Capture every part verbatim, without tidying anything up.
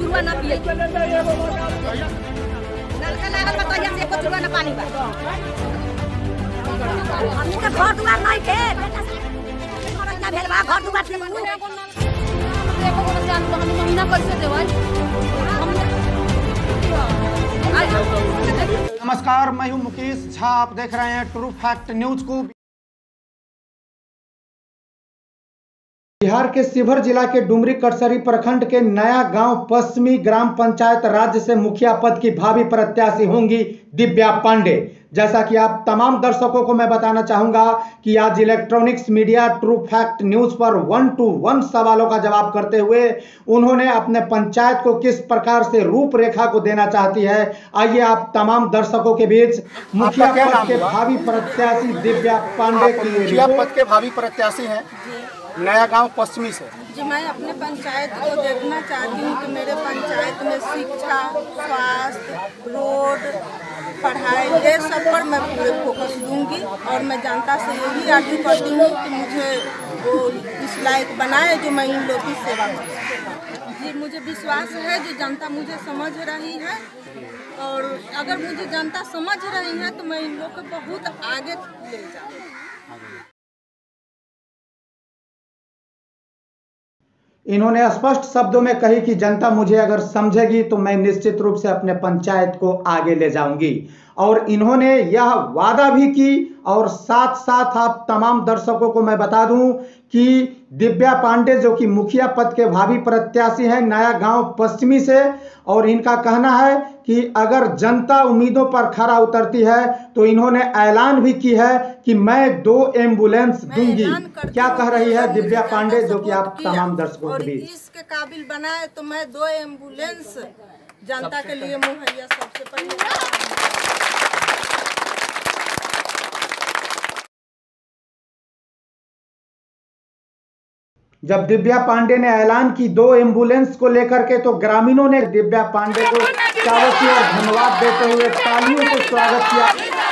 चुरुआ ना पिए नलका लागल बा तहिया से एको चुरुआ ना पानी बा हमनी के घर दुआर नहीं के बेटा मरैया भेल बा घर दुआर से एको को जान हम महीना कैसे देवै नमस्कार, मैं हूं मुकेश झा। आप देख रहे हैं ट्रू फैक्ट न्यूज को। बिहार के शिवहर जिला के डुमरी कटसरी प्रखंड के नया गांव पश्चिमी ग्राम पंचायत राज्य से मुखिया पद की भावी प्रत्याशी होंगी दिव्या पांडे। जैसा कि आप तमाम दर्शकों को मैं बताना चाहूंगा कि आज electronics media true fact news पर वन टू वन सवालों का जवाब करते हुए उन्होंने अपने पंचायत को किस प्रकार से रूपरेखा को देना चाहती है, आइए आप तमाम दर्शकों के बीच मुखिया पद के भावी प्रत्याशी दिव्या पांडे की मुखिया पद के भावी प्रत्याशी हैं नया गांव पश्चिमी से। जी, मैं अपने पंचायत को देखना चाहती हूँ कि मेरे पंचायत में शिक्षा, स्वास्थ्य, रोड, पढ़ाई, ये सब पर मैं पूरे फोकस दूंगी और मैं जनता से यही आग्रह करती हूँ कि मुझे वो इस लायक बनाए जो मैं इन लोगों की सेवा करूँ। जी, मुझे विश्वास है जो जनता मुझे समझ रही है और अगर मुझे जनता समझ रही है तो मैं इन लोग को बहुत आगे ले जाऊँ। इन्होंने स्पष्ट शब्दों में कही कि जनता मुझे अगर समझेगी तो मैं निश्चित रूप से अपने पंचायत को आगे ले जाऊंगी। और इन्होंने यह वादा भी की और साथ साथ आप तमाम दर्शकों को मैं बता दूं कि दिव्या पांडे जो कि मुखिया पद के भावी प्रत्याशी हैं नया गांव पश्चिमी से, और इनका कहना है कि अगर जनता उम्मीदों पर खरा उतरती है तो इन्होंने ऐलान भी की है कि मैं दो एम्बुलेंस दूंगी। क्या कह रही है दिव्या पांडे, जो कि आप तमाम दर्शकों के बीच इसके काबिल बनाए तो मैं दो एम्बुलेंस जनता के लिए मुहैया सबसे पहले। जब दिव्या पांडे ने ऐलान की दो एम्बुलेंस को लेकर के, तो ग्रामीणों ने दिव्या पांडे को शाबाशी और धन्यवाद देते हुए तालियों से स्वागत किया।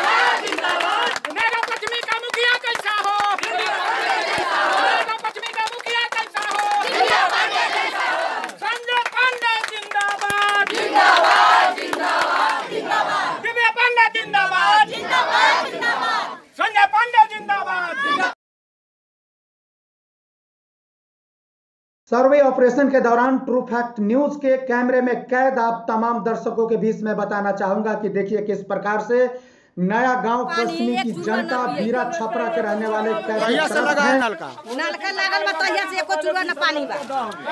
सर्वे ऑपरेशन के दौरान ट्रू फैक्ट न्यूज के कैमरे में कैद आप तमाम दर्शकों के बीच में बताना चाहूंगा कि देखिए किस प्रकार से नया गांव पश्चिमी की जनता बीरा छपरा के रहने वाले कैसे लगा है नलका नलका लागल बा तहिया से एको चुरुआ ना पानी बा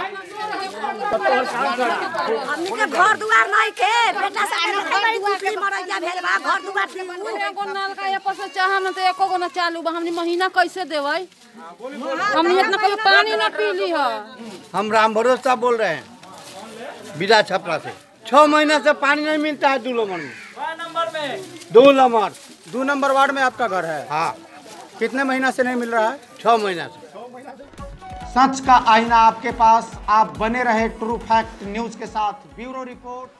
हमनी के घर दुआर नहीं के बेटा से मरैया भेल बा घर दुआर से एको नलका एको से चाहम त एको गो ना चालू बा। हमनी महीना कैसे देबै? हमनी इतना कोई पानी ना पीली है। हम राम भरोसे साहब बोल रहे हैं बीरा छपरा से। छह महीने से पानी नहीं मिलता है दो नंबर में। दो नंबर दो नंबर वार्ड में आपका घर है? हाँ। कितने महीना से नहीं मिल रहा है? छह महीना से। सच का आईना आपके पास, आप बने रहे ट्रू फैक्ट न्यूज के साथ। Bureau report.